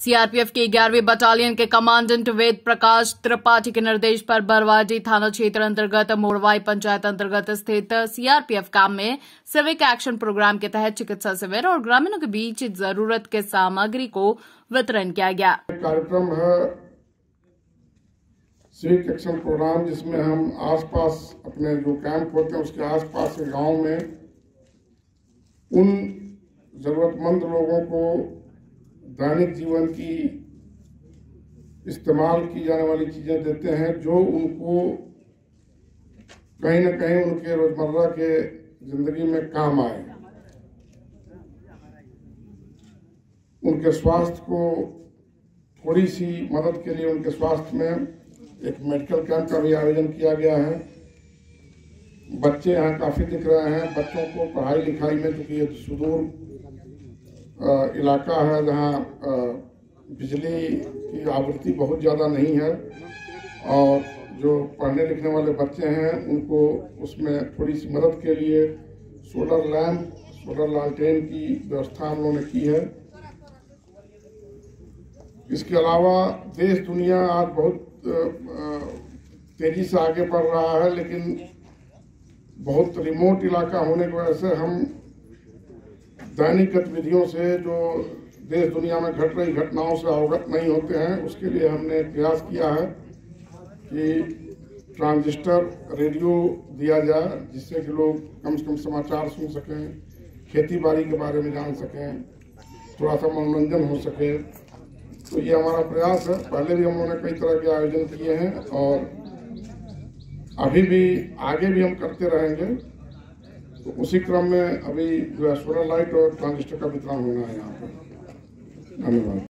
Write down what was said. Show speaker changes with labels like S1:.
S1: CRPF की 11वीं battalion के कमांडेंट वेद प्रकाश त्रिपाठी के निर्देश पर बरवाडी थाना क्षेत्र अंतर्गत मोड़वाई पंचायत अंतर्गत स्थित सीआरपीएफ कैंप में सिविक एक्शन प्रोग्राम के तहत चिकित्सा शिविर और ग्रामीणों के बीच जरूरत के सामग्री को वितरण किया गया।
S2: कार्यक्रम है सिविक एक्शन प्रोग्राम, जिसमें हम आसपास अपने जो कैंप होते हैं उसके आसपास के गांव में उन जरूरतमंद लोगों को दैनिक जीवन की इस्तेमाल की जाने वाली चीजें देते हैं जो उनको कहीं न कहीं उनके रोजमर्रा के जिंदगी में काम आए। उनके स्वास्थ्य को थोड़ी सी मदद के लिए उनके स्वास्थ्य में एक मेडिकल कैंप का भी आयोजन किया गया है। बच्चे यहाँ काफी दिख रहे हैं। बच्चों को पढ़ाई लिखाई में, क्योंकि ये सुदूर इलाका है जहाँ बिजली की आपूर्ति बहुत ज़्यादा नहीं है, और जो पढ़ने लिखने वाले बच्चे हैं उनको उसमें थोड़ी सी मदद के लिए सोलर लैंप, सोलर लालटेन की व्यवस्था हम लोगों ने की है। इसके अलावा देश दुनिया आज बहुत तेजी से आगे बढ़ रहा है, लेकिन बहुत रिमोट इलाका होने की वजह से हम दैनिक गतिविधियों से जो देश दुनिया में घट रही घटनाओं से अवगत नहीं होते हैं। उसके लिए हमने प्रयास किया है कि ट्रांजिस्टर रेडियो दिया जाए, जिससे कि लोग कम से कम समाचार सुन सकें, खेती बाड़ी के बारे में जान सकें, थोड़ा सा मनोरंजन हो सके। तो ये हमारा प्रयास है। पहले भी हम लोगों ने कई तरह के आयोजन किए हैं और अभी भी आगे भी हम करते रहेंगे। तो उसी क्रम में अभी जो है सोलर लाइट और ट्रांजिस्टर का वितरण होना है यहाँ पर। धन्यवाद।